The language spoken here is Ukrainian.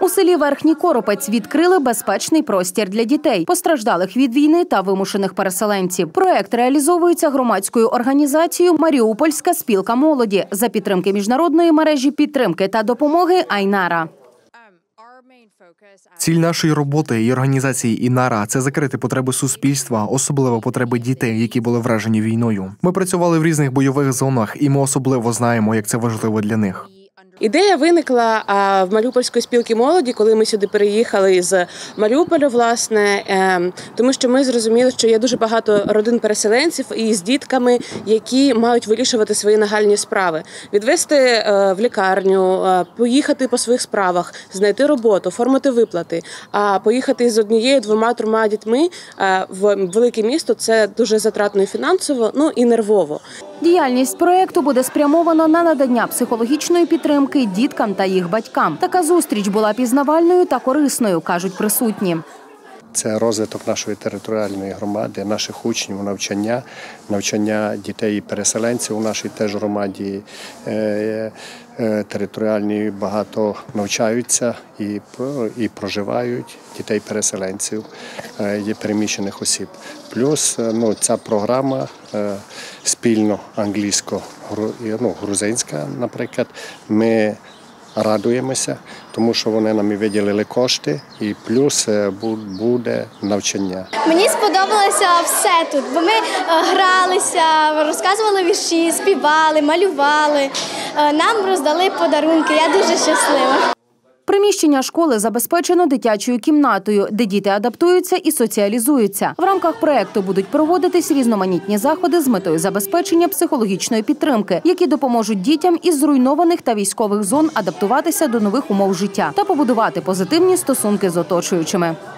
У селі Верхній Коропець відкрили безпечний простір для дітей, постраждалих від війни та вимушених переселенців. Проект реалізовується громадською організацією «Маріупольська спілка молоді» за підтримки міжнародної мережі підтримки та допомоги «Айнара». Ціль нашої роботи і організації «Інара» – це закрити потреби суспільства, особливо потреби дітей, які були вражені війною. Ми працювали в різних бойових зонах, і ми особливо знаємо, як це важливо для них. Ідея виникла в Маріупольської спілки молоді, коли ми сюди переїхали з Маріуполя, власне, тому що ми зрозуміли, що є дуже багато родин-переселенців із дітками, які мають вирішувати свої нагальні справи. Відвести в лікарню, поїхати по своїх справах, знайти роботу, оформити виплати, а поїхати з однією, двома, трьома дітьми в велике місто – це дуже затратно і фінансово, ну і нервово. Діяльність проєкту буде спрямована на надання психологічної підтримки діткам та їх батькам. Така зустріч була пізнавальною та корисною, кажуть присутні. Це розвиток нашої територіальної громади, наших учнів, навчання дітей і переселенців у нашій теж громаді територіальні багато навчаються і проживають дітей переселенців, є переміщених осіб. Плюс ця програма спільно англійсько-грузинська, наприклад, ми радуємося, тому що вони нам і виділили кошти, і плюс буде навчання. Мені сподобалося все тут, бо ми гралися, розказували вірші, співали, малювали, нам роздали подарунки, я дуже щаслива. Приміщення школи забезпечено дитячою кімнатою, де діти адаптуються і соціалізуються. В рамках проєкту будуть проводитись різноманітні заходи з метою забезпечення психологічної підтримки, які допоможуть дітям із зруйнованих та військових зон адаптуватися до нових умов життя та побудувати позитивні стосунки з оточуючими.